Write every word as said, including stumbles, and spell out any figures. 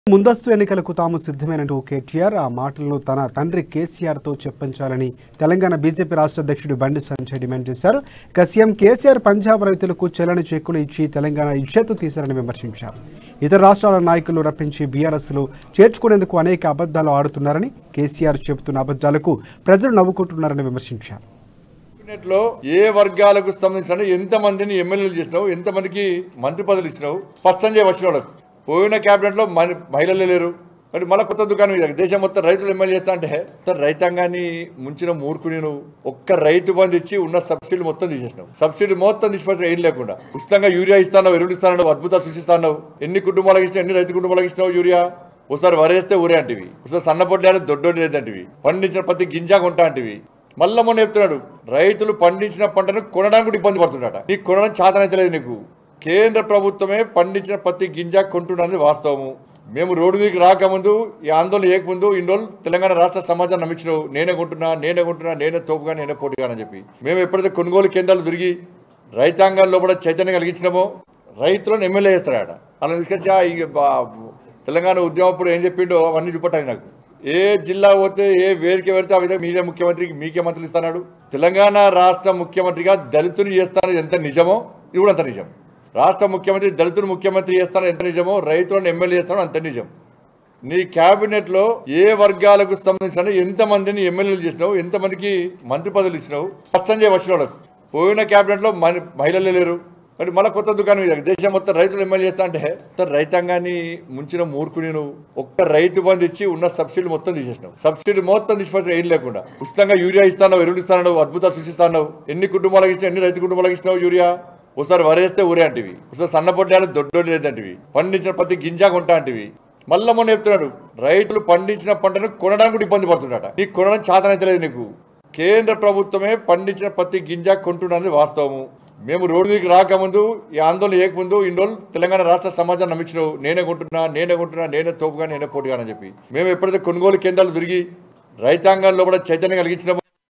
ముందస్తు ఎన్నికలకు తాము సిద్ధమైనట్టు కేటీఆర్ ఆ మాటలను తన తండ్రి కేసీఆర్తో చెప్పించాలని తెలంగాణ బీజేపీ రాష్ట్ర అధ్యక్షుడు బండి సంజయ్ డిమాండ్ చేశారు. ఇక సీఎం కేసీఆర్ పంజాబ్ రైతులకు చెల్లని చెక్కులు ఇచ్చి తెలంగాణ ఇజ్జతు తీశారని విమర్శించారు. ఇతర రాష్ట్రాల నాయకులు రప్పించి బీఆర్ఎస్లు చేర్చుకునేందుకు అనేక అబద్ధాలు ఆడుతున్నారని, కేసీఆర్ చెబుతున్న అబద్ధాలకు ప్రజలు నవ్వుకుంటున్నారని విమర్శించారు. ఏ వర్గాలకు సంబంధించిన ఎంత మందిని ఎమ్మెల్యేలు చేసినావు, ఎంత మందికి మంత్రి పదవులు ఇచ్చినావు, స్పష్టం చేయ వచ్చిన వాళ్ళకు పోయిన క్యాబినెట్ లో మహిళలు లేరు. మరి మళ్ళీ కొత్త దుకాణం ఇది దేశం మొత్తం రైతులు ఎమ్మెల్యే చేస్తా అంటే రైతాంగాన్ని ముంచిన మూర్ఖుని నువ్వు ఒక్క రైతు బంధు ఇచ్చి ఉన్న సబ్సిడీ మొత్తం తీసేసినావు. సబ్సిడీ మొత్తం తీసిపోయిన ఏం లేకుండా ఉచితంగా యూరియా ఇస్తాను, ఎరువులు ఇస్తాను, అద్భుతాలు సృష్టిస్తాను. ఎన్ని కుటుంబాలకు ఇచ్చినావు, ఎన్ని రైతు కుటుంబాలకు ఇచ్చినావు యూరియా? ఒకసారి వరేస్తే ఊరే అంటివి, ఒకసారి సన్నపొడ్డాలు దొడ్డోళ్ళు లేదంటివి, పండించిన ప్రతి గింజా కొంటా అంటివి. మళ్ళా మొన్న చెప్తున్నాడు రైతులు పండించిన పంటను కొనడానికి కూడా ఇబ్బంది పడుతున్నాడట. నీకు కొనడం చేతనైతే లేదు. నీకు కేంద్ర ప్రభుత్వమే పండించిన ప్రతి గింజ కొంటున్నది వాస్తవము. మేము రోడ్డు మీదకి రాకముందు, ఈ ఆందోళన చేయకముందు ఇన్ని రోజులు తెలంగాణ రాష్ట్ర సమాజాన్ని నమ్మించినావు. నేనే కొంటున్నా, నేనే కొంటున్నా, నేనే తోపుగా, నేనే పోటీగానని చెప్పి మేము ఎప్పుడైతే కొనుగోలు కేంద్రాలు తిరిగి రైతాంగాల్లో కూడా చైతన్యం కలిగించినామో రైతులను ఎమ్మెల్యే చేస్తాడట. అలా తీసుకొచ్చి తెలంగాణ ఉద్యమప్పుడు ఏం చెప్పిండో అవన్నీ చూపట్టాయి నాకు. ఏ జిల్లా పోతే, ఏ వేదిక పెడితే ఆ విధంగా మీరే ముఖ్యమంత్రికి మీకే మంత్రులు ఇస్తున్నాడు. తెలంగాణ రాష్ట్ర ముఖ్యమంత్రిగా దళితుని చేస్తానని ఎంత నిజమో ఇది కూడా అంత నిజం. రాష్ట్ర ముఖ్యమంత్రి దళితులు ముఖ్యమంత్రి చేస్తానని ఎంత నిజమో రైతులను ఎమ్మెల్యే చేస్తానో అంత నిజం. నీ క్యాబినెట్లో ఏ వర్గాలకు సంబంధించిన ఎంత మందిని ఎమ్మెల్యేలు చేసినావు, ఎంతమందికి మంత్రి పదవులు ఇచ్చినావు, స్పష్టం చేయ వచ్చిన వాళ్ళకు పోయిన క్యాబినెట్లో మహిళలు లేరు. మరి మళ్ళీ కొత్త దుకాణం ఇది దేశం మొత్తం రైతులు ఎమ్మెల్యే చేస్తా అంటే రైతాంగాన్ని ముంచిన మూర్ఖుని నువ్వు ఒక్క రైతు బంధు ఇచ్చి ఉన్న సబ్సిడీ మొత్తం తీసేసినావు. సబ్సిడీ మొత్తం తీసిపోయిన ఏం లేకుండా ఉచితంగా యూరియా ఇస్తాను, ఎరువులు ఇస్తాను, అద్భుతాలు సృష్టిస్తాను. ఎన్ని కుటుంబాలకు ఇచ్చినావు, ఎన్ని రైతు కుటుంబాలకు ఇచ్చినావు యూరియా? ఒకసారి వరేస్తే ఊరే అంటివి, ఒకసారి సన్నపొడ్డాలు దొడ్డోళ్ళు లేదంటివి, పండించిన ప్రతి గింజా కొంటా అంటివి. మళ్ళా మొన్న చెప్తున్నాడు రైతులు పండించిన పంటను కొనడానికి కూడా ఇబ్బంది పడుతున్నాడట. నీకు కొనడం చేతనైతే లేదు. నీకు కేంద్ర ప్రభుత్వమే పండించిన ప్రతి గింజా కొంటున్నది వాస్తవము. మేము రోడ్డు మీదకి రాకముందు, ఈ ఆందోళన చేయకముందు ఇన్ని రోజులు తెలంగాణ రాష్ట్ర సమాజాన్ని నమ్మించినావు. నేనే కొంటున్నా, నేనే కొంటున్నా, నేనే తోపుగా, నేనే పోటీగానని చెప్పి మేము ఎప్పుడైతే కొనుగోలు కేంద్రాలు తిరిగి రైతాంగాల్లో కూడా చైతన్యం కలిగించినామో